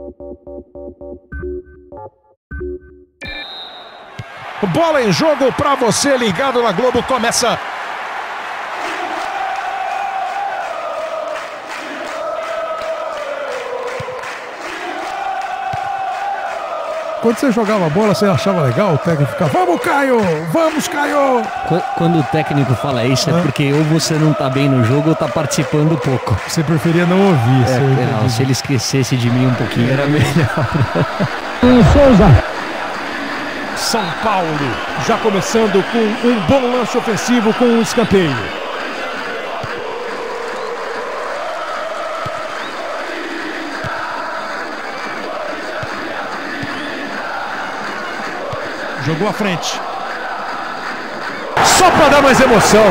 Bola em jogo para você ligado na Globo. Começa. Quando você jogava a bola, você achava legal? O técnico ficava, vamos, Caio! Vamos, Caio! Quando o técnico fala isso é porque ou você não tá bem no jogo ou tá participando pouco. Você preferia não ouvir. Não, se ele esquecesse de mim um pouquinho era melhor. Souza! São Paulo já começando com um bom lance ofensivo com um escanteio. Jogou à frente. Só para dar mais emoção.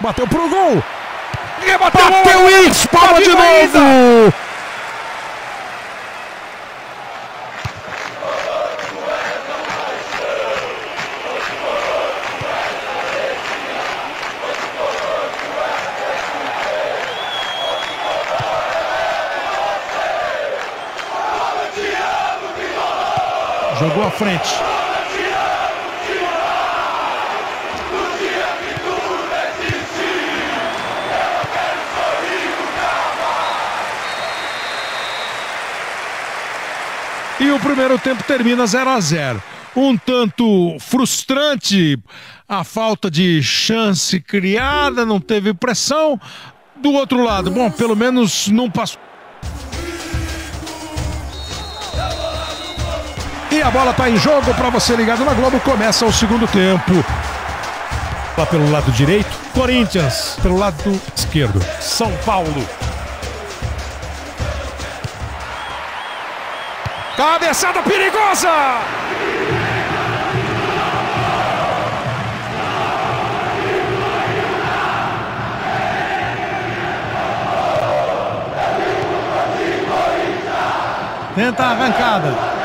Bateu pro gol. Bateu e espalma de novo. Jogou à frente. E o primeiro tempo termina 0-0. Um tanto frustrante a falta de chance criada, não teve pressão. Do outro lado, bom, pelo menos não passou. E a bola está em jogo para você ligado na Globo. Começa o segundo tempo. Lá pelo lado direito, Corinthians. Pelo lado esquerdo, São Paulo. Cabeçada perigosa! Tenta a arrancada.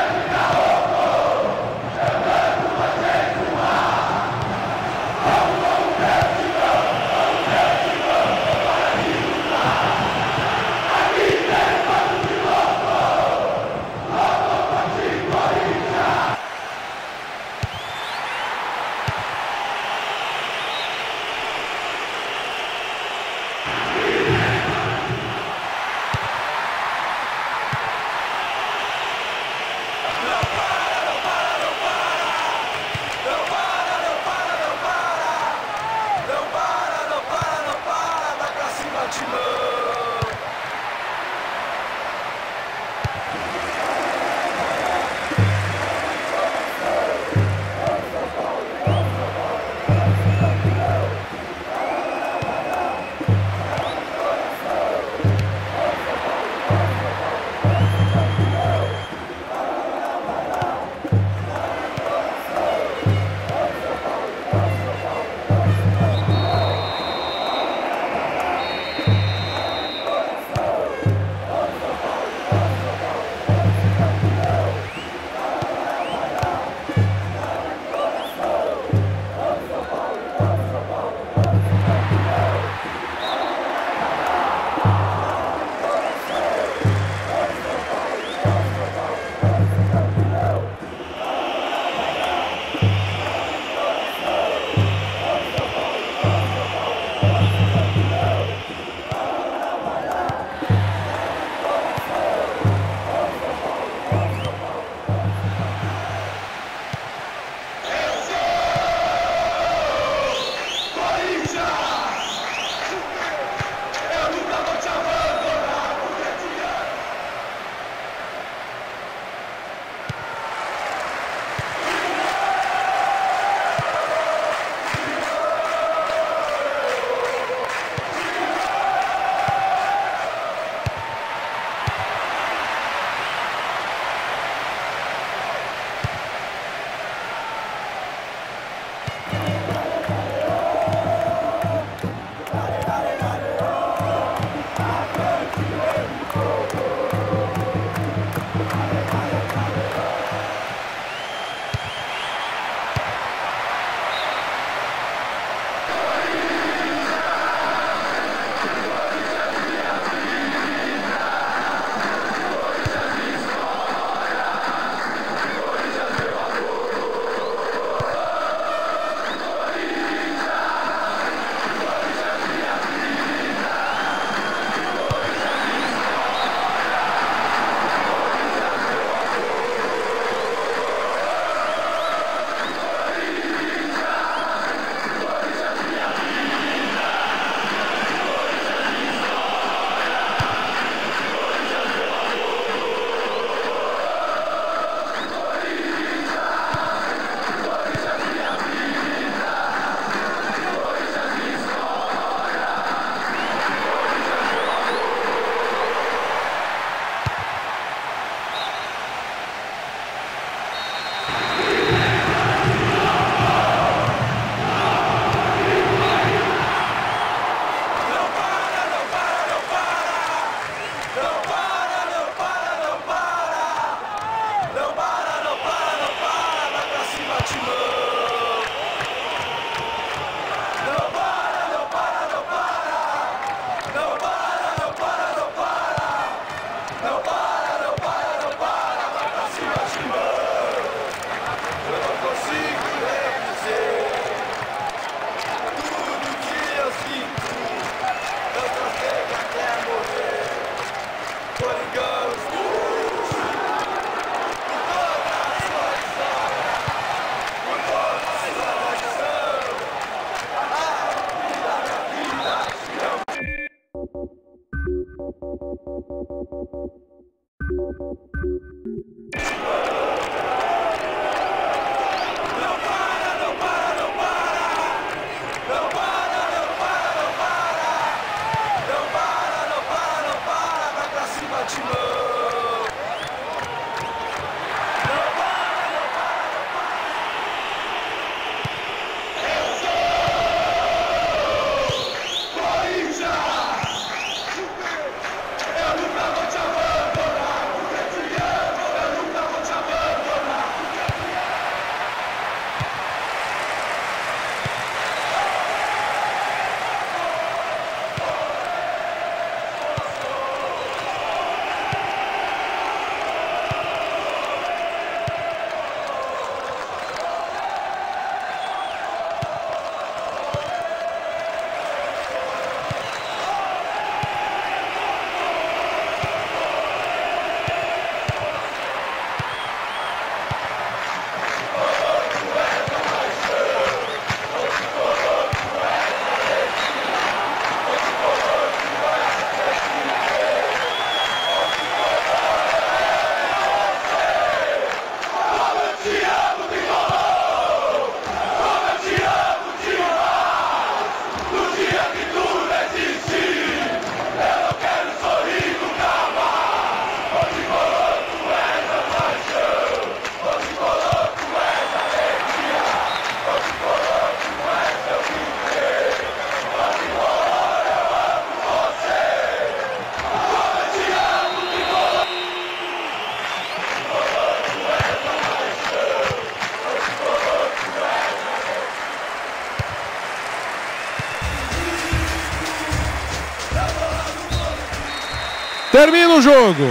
Termina o jogo,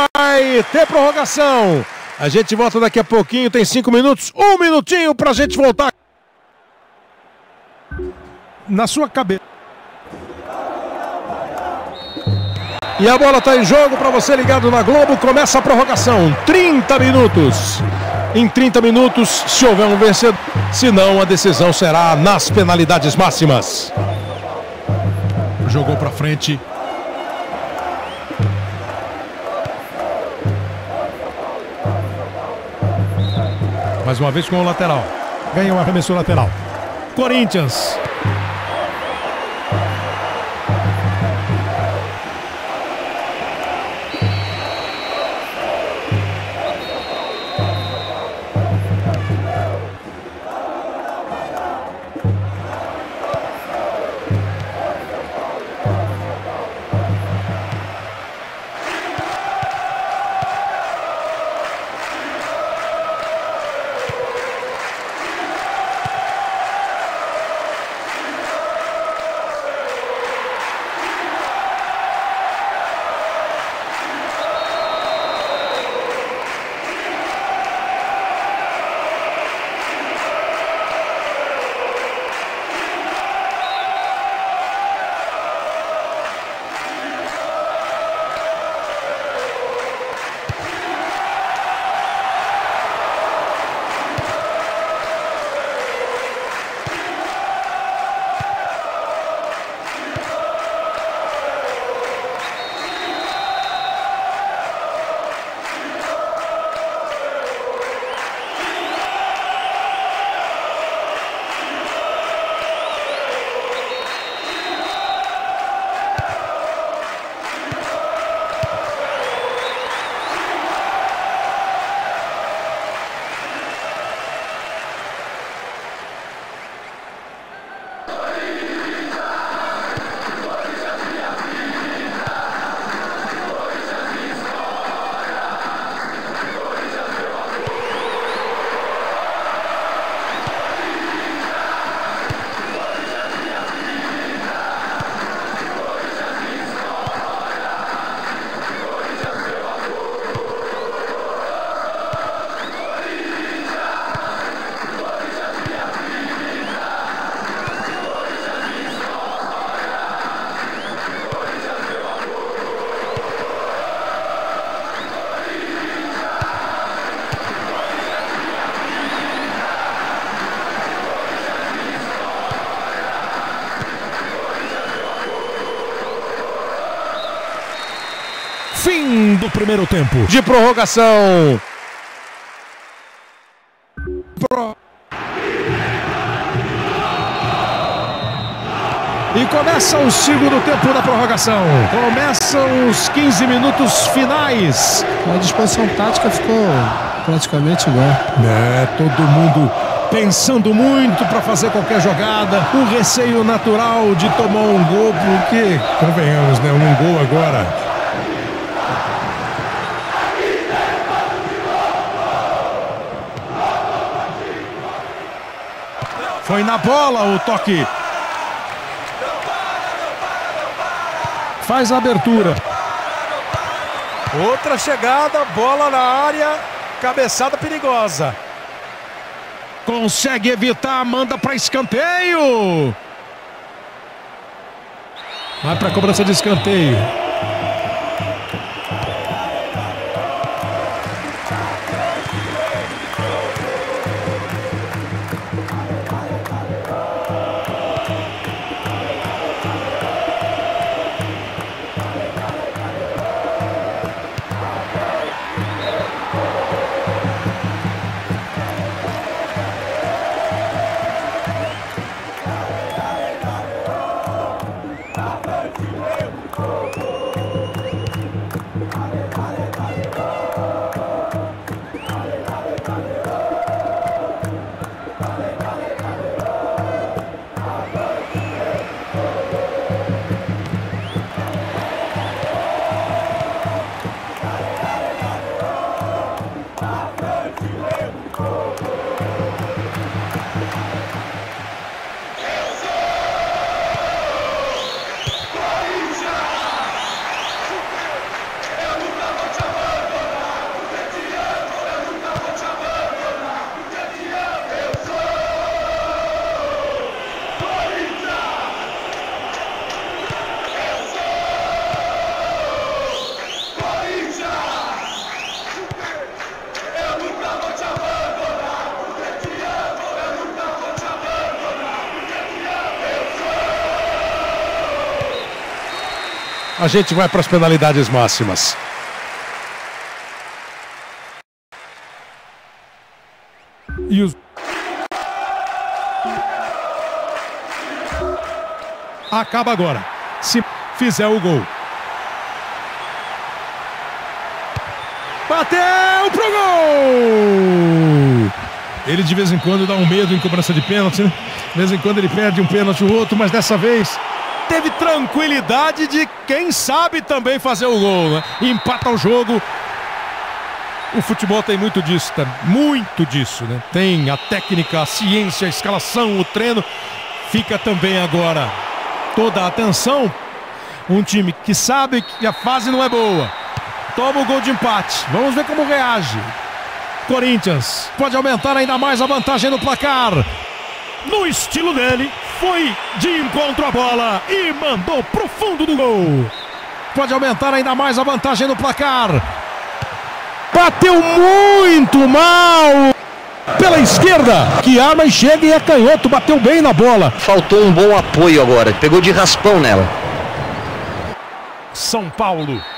vai ter prorrogação. A gente volta daqui a pouquinho, tem 5 minutos, 1 minutinho pra gente voltar. Na sua cabeça. E a bola tá em jogo para você ligado na Globo, começa a prorrogação, 30 minutos. Em 30 minutos, se houver um vencedor, senão a decisão será nas penalidades máximas. Jogou pra frente. Mais uma vez com o lateral. Ganha o arremesso lateral. Corinthians. Fim do primeiro tempo. De prorrogação. E começa o segundo tempo da prorrogação. Começam os 15 minutos finais. A disposição tática ficou praticamente igual. Todo mundo pensando muito para fazer qualquer jogada. O receio natural de tomar um gol, porque, convenhamos, né? Um gol agora. Foi na bola o toque. Faz a abertura. Outra chegada, bola na área, cabeçada perigosa. Consegue evitar, manda para escanteio. Vai para a cobrança de escanteio. A gente vai para as penalidades máximas. E os... Acaba agora. Se fizer o gol. Bateu pro gol! Ele de vez em quando dá um medo em cobrança de pênalti, né? De vez em quando ele perde um pênalti ou outro, mas dessa vez teve tranquilidade de, quem sabe, também fazer o gol, né? Empata o jogo. O futebol tem muito disso, tá? Muito disso, né? Tem a técnica, a ciência, a escalação, o treino. Fica também agora toda a atenção. Um time que sabe que a fase não é boa. Toma o gol de empate. Vamos ver como reage. Corinthians pode aumentar ainda mais a vantagem no placar. No estilo dele, foi de encontro à bola e mandou pro fundo do gol. Pode aumentar ainda mais a vantagem no placar. Bateu muito mal pela esquerda. Que arma e chega e é canhoto. Bateu bem na bola. Faltou um bom apoio agora. Pegou de raspão nela. São Paulo